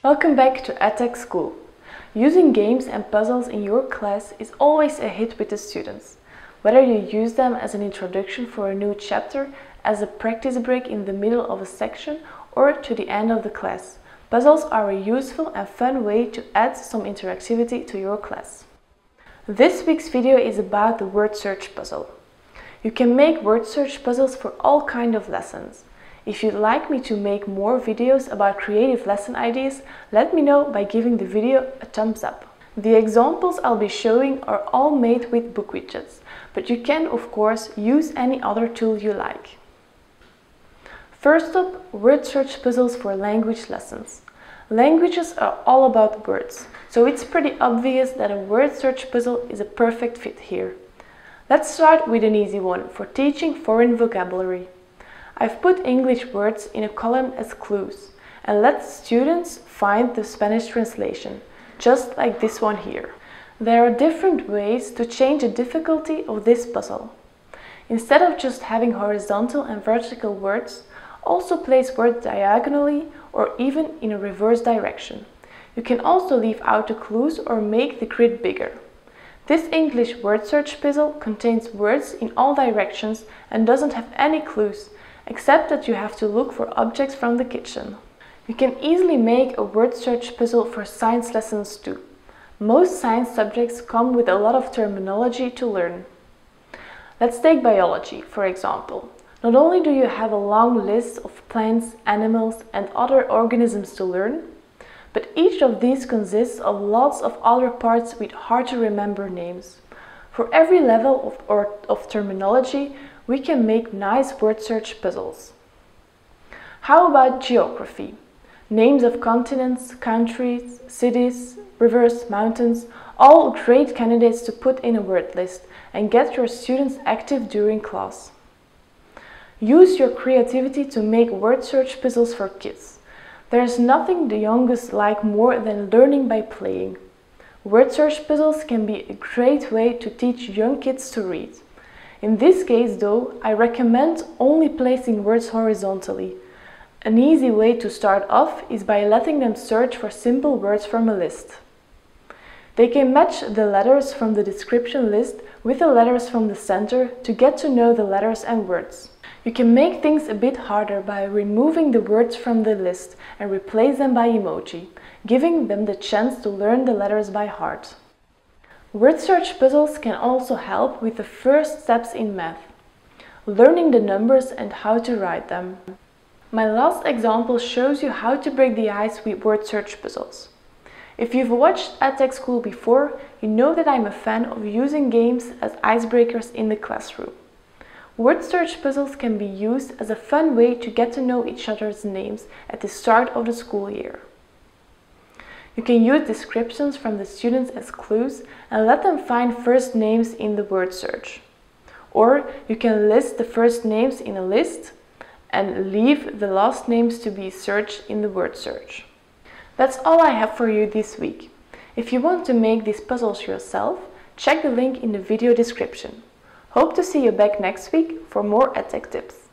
Welcome back to EdTech School. Using games and puzzles in your class is always a hit with the students. Whether you use them as an introduction for a new chapter, as a practice break in the middle of a section, or to the end of the class, puzzles are a useful and fun way to add some interactivity to your class. This week's video is about the word search puzzle. You can make word search puzzles for all kinds of lessons. If you'd like me to make more videos about creative lesson ideas, let me know by giving the video a thumbs up. The examples I'll be showing are all made with BookWidgets, but you can of course use any other tool you like. First up, word search puzzles for language lessons. Languages are all about words, so it's pretty obvious that a word search puzzle is a perfect fit here. Let's start with an easy one for teaching foreign vocabulary. I've put English words in a column as clues and let students find the Spanish translation, just like this one here. There are different ways to change the difficulty of this puzzle. Instead of just having horizontal and vertical words, also place words diagonally or even in a reverse direction. You can also leave out the clues or make the grid bigger. This English word search puzzle contains words in all directions and doesn't have any clues, except that you have to look for objects from the kitchen. You can easily make a word search puzzle for science lessons too. Most science subjects come with a lot of terminology to learn. Let's take biology, for example. Not only do you have a long list of plants, animals, and other organisms to learn, but each of these consists of lots of other parts with hard to remember names. For every level of terminology, we can make nice word search puzzles. How about geography? Names of continents, countries, cities, rivers, mountains, all great candidates to put in a word list and get your students active during class. Use your creativity to make word search puzzles for kids. There's nothing the youngest like more than learning by playing. Word search puzzles can be a great way to teach young kids to read. In this case though, I recommend only placing words horizontally. An easy way to start off is by letting them search for simple words from a list. They can match the letters from the description list with the letters from the center to get to know the letters and words. You can make things a bit harder by removing the words from the list and replace them by emoji, giving them the chance to learn the letters by heart. Word search puzzles can also help with the first steps in math, learning the numbers and how to write them. My last example shows you how to break the ice with word search puzzles. If you've watched EdTech School before, you know that I'm a fan of using games as icebreakers in the classroom. Word search puzzles can be used as a fun way to get to know each other's names at the start of the school year. You can use descriptions from the students as clues and let them find first names in the word search. Or you can list the first names in a list and leave the last names to be searched in the word search. That's all I have for you this week. If you want to make these puzzles yourself, check the link in the video description. Hope to see you back next week for more EdTech tips.